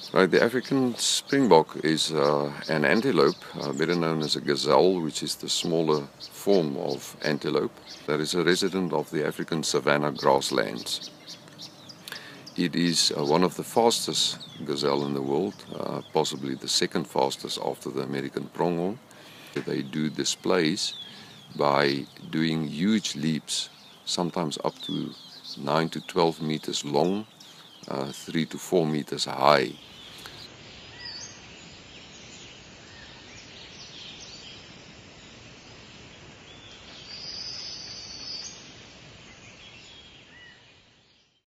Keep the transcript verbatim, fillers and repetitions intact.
Right, the African springbok is uh, an antelope, uh, better known as a gazelle, which is the smaller form of antelope, that is a resident of the African savanna grasslands. It is uh, one of the fastest gazelle in the world, uh, possibly the second fastest after the American pronghorn. They do displays by doing huge leaps, sometimes up to nine to twelve meters long, uh, three to four meters high.